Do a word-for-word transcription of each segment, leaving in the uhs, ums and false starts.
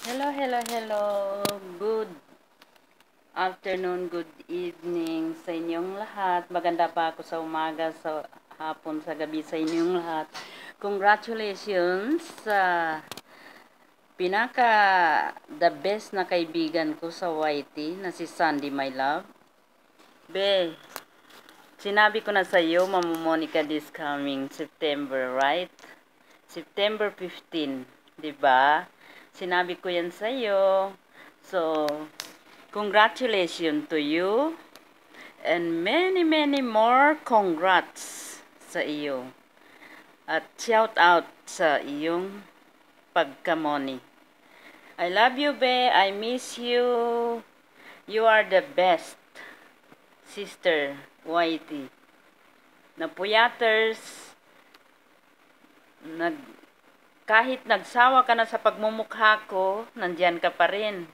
Hello, hello, hello. Good afternoon, good evening sa inyong lahat. Maganda pa ako sa umaga, sa hapon, sa gabi sa inyong lahat. Congratulations sa pinaka the best na kaibigan ko sa Y T na si Sandy, my love. Be, sinabi ko na sa iyo, Mama Monica, this coming September, right? September fifteenth, 'di ba? Sinabi ko 'yan sa iyo. So, congratulations to you and many many more congrats sa iyo. At shout out sa iyong pagkamoni. I love you, be. I miss you. You are the best sister, Y T. Napuyaters, nag kahit nagsawa ka na sa pagmumukha ko, nandiyan ka pa rin.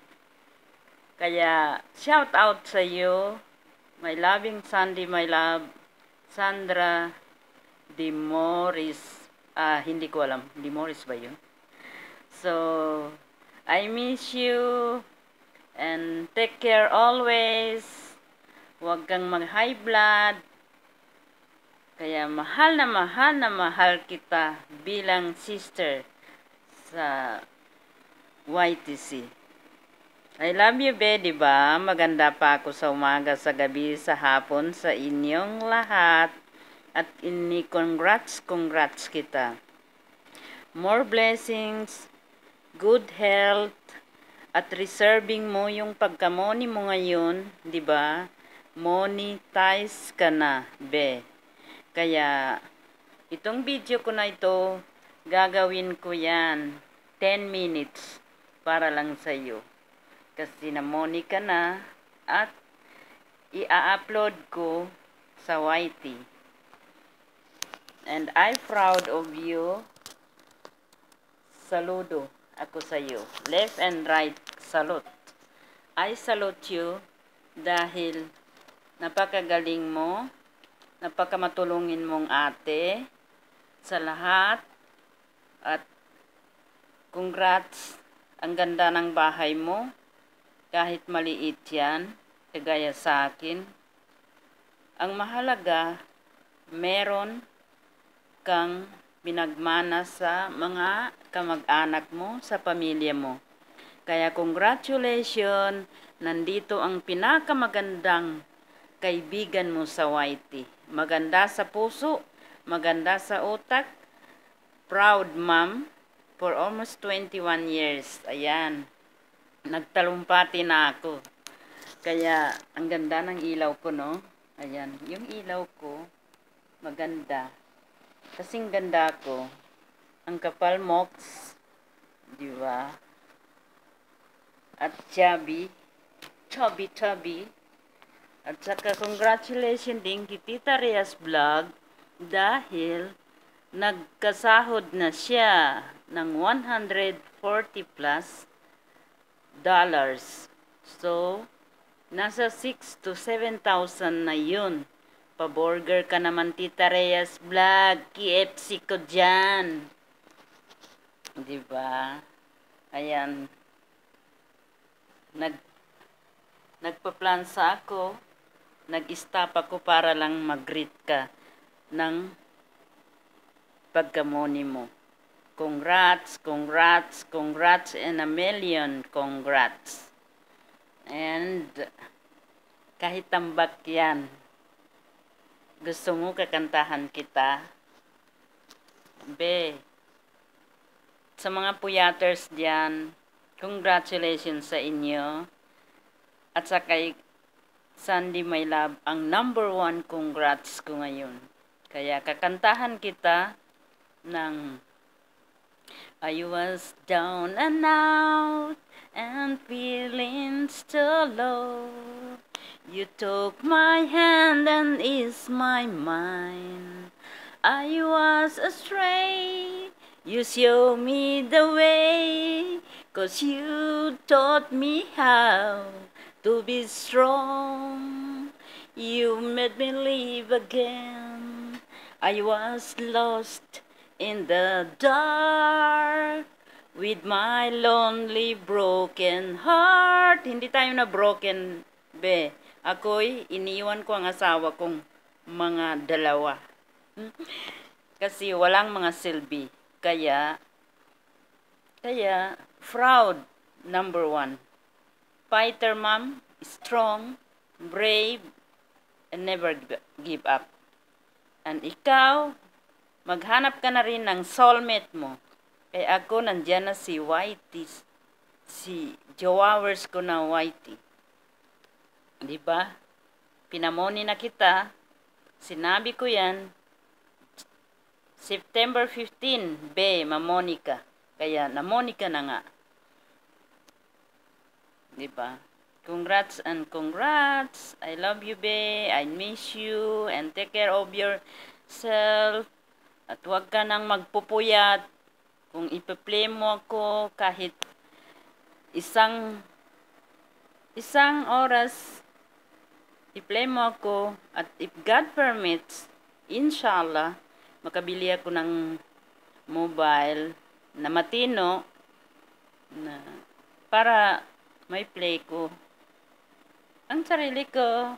Kaya, shout out sa iyo, my loving Sandy, my love, Sandra De Morris. Ah, hindi ko alam. De Morris ba yun? So, I miss you and take care always. Huwag kang mag-high blood. Kaya mahal na mahal na mahal kita bilang sister sa Y T C. I love you, be, diba? Maganda pa ako sa umaga, sa gabi, sa hapon, sa inyong lahat. At ini congrats, congrats kita. More blessings, good health, at reserving mo yung pagkamoni mo ngayon, diba? Monetize ka na, be. Kaya, itong video ko na ito, gagawin ko yan ten minutes para lang sa iyo. Kasi namoni ka na at i-upload ko sa Y T. And I'm proud of you. Saludo ako sa iyo. Left and right, salute. I salute you dahil napakagaling mo, napakamatulungin mong ate sa lahat, at congrats, ang ganda ng bahay mo kahit maliit yan kagaya sa akin. Ang mahalaga, meron kang pinagmana sa mga kamag-anak mo, sa pamilya mo. Kaya congratulations, nandito ang pinakamagandang kaibigan mo sa Y T. Maganda sa puso, maganda sa utak. Proud mom for almost twenty-one years. Ayan. Nagtalumpati na ako. Kaya ang ganda ng ilaw ko, no? Ayan, yung ilaw ko maganda. Kasing ganda ko. Ang kapal mox, di ba? At chubby, chubby chubby. At saka congratulations din kay Tita Ria's Vlog dahil nagkasahod na siya ng one hundred forty plus dollars. So, nasa six to seven thousand na yun. Pa-burger ka naman, Tita Ria's Vlog. K F C ko dyan. Diba? Ayan. Nag, nagpa-plansa ako. Nag-stop ako para lang mag-greet ka ng pagkamoni mo. Congrats, congrats, congrats, and a million congrats. And kahit tambak yan, gusto mo kakantahan kita? Be, sa mga puyaters diyan, congratulations sa inyo. At sa kay Sandy, my love, ang number one congrats ko ngayon. Kaya kakantahan kita ng I was down and out and feeling so low. You took my hand and eased my mind. I was astray. You showed me the way, 'cause you taught me how to be strong. You made me live again. I was lost in the dark, With my lonely broken heart. Hindi tayo na broken, be. Ako'y iniwan ko ang asawa kong mga dalawa. Kasi walang mga silbi. Kaya, kaya, proud, number one. Fighter, ma'am, strong, brave, and never give up. And ikaw, maghanap ka na rin ng soulmate mo. Eh ako, nandyan na si Whitey, si jowawers ko na Whitey. Diba? Pinamoni na kita, sinabi ko yan, September fifteenth, be, mamonika. Kaya, namonika na nga. Diba? Congrats and congrats. I love you, be. I miss you. And take care of yourself. At huwag ka nang magpupuyat. Kung ipe-play mo ako kahit isang isang oras, i-play mo ako. At if God permits, inshallah, makabili ako ng mobile na matino na para may play ko ang sarili ko.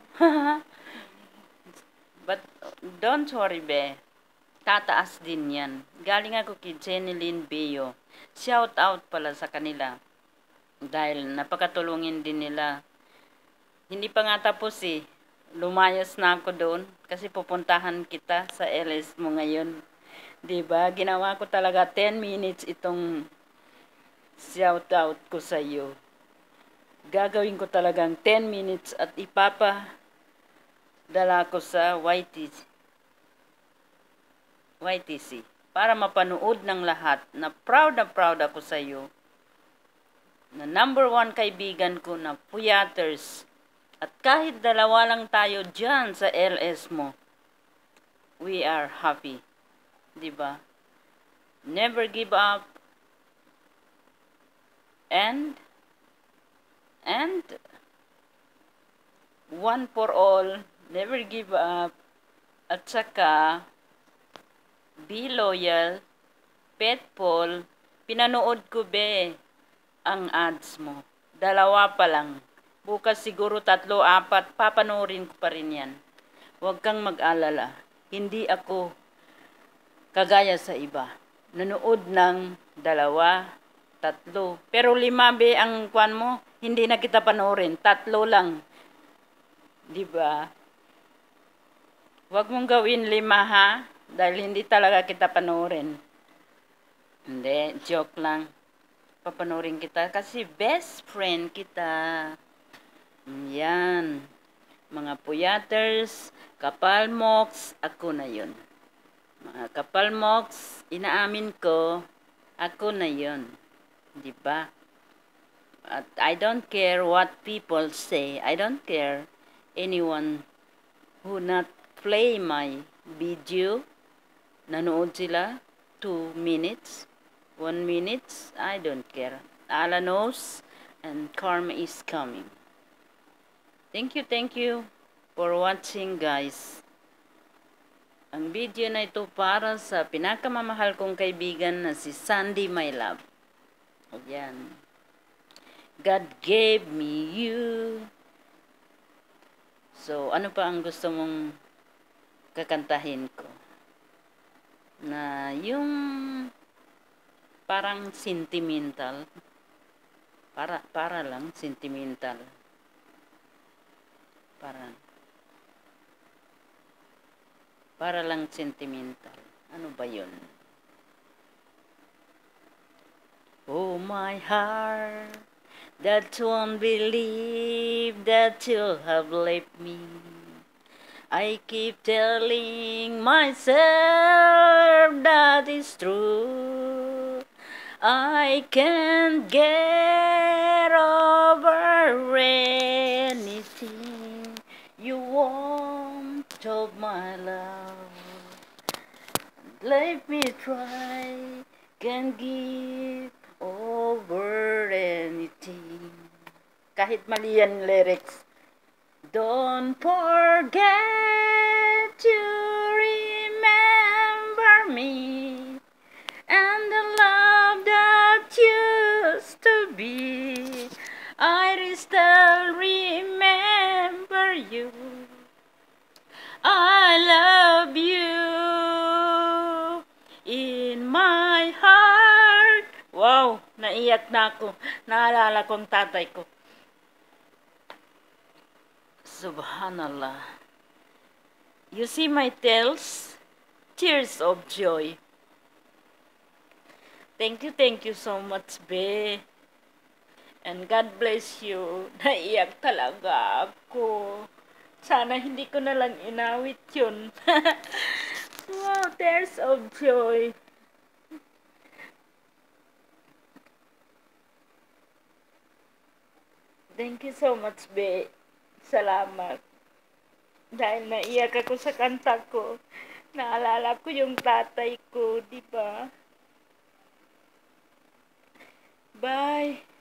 But don't worry, be. Tataas din yan. Galing ako kay Jenny Lynn Beo. Shout out pala sa kanila. Dahil napakatulungin din nila. Hindi pa nga tapos eh. Lumayas na ako doon. Kasi pupuntahan kita sa L S mo ngayon. Diba? Ginawa ko talaga ten minutes itong shout out ko sa iyo. Gagawin ko talagang ten minutes at ipapa dala ko sa Y T C. Y T C para mapanood ng lahat na proud na proud ako sa iyo, na number one kaibigan ko na puyaters, at kahit dalawa lang tayo dyan sa L S mo, we are happy, diba? Never give up, and and one for all, never give up, at saka be loyal, Petpol. Pinanood ko, be, ang ads mo. Dalawa pa lang. Bukas siguro tatlo, apat, papanoorin ko pa rin yan. Huwag kang mag-alala. Hindi ako kagaya sa iba. Nanood ng dalawa, tatlo. Pero lima, be, ang kwan mo, hindi na kita panoorin. Tatlo lang. Diba? Huwag mong gawin lima, ha? Dahil hindi talaga kita panoorin. Hindi, joke lang. Papanoorin kita kasi best friend kita. Yan. Mga puyaters, kapalmoks, ako na yun. Mga kapalmoks, inaamin ko, ako na yun. Diba? At I don't care what people say. I don't care anyone who not play my video. Nanood sila two minutes, one minute, I don't care. Allah knows, and karma is coming. Thank you, thank you for watching, guys. Ang video na ito para sa pinakamamahal kong kaibigan na si Sandy, my love. Ayan. God gave me you. So, ano pa ang gusto mong kakantahin ko? Na yung parang sentimental, para para lang sentimental, para para lang sentimental. Ano ba yun? Oh my heart, that won't believe that you have left me. I keep telling myself that is true. I can't get over anything you want of my love. Let me try, can give over anything. Kahit mali yan lyrics. Don't forget to remember me and the love that you be. I still remember you. I love you in my heart. Wow, naiyak na ako. Naalala ko ang tatay ko. Subhanallah. You see my tears? Tears of joy. Thank you, thank you so much, be. And God bless you. Naiyak talaga ako. Sana hindi ko na lang inawit yun. Wow, tears of joy. Thank you so much, be. Salamat. Dahil naiyak ako sa kanta ko. Naalala ko yung tatay ko, di ba? Bye.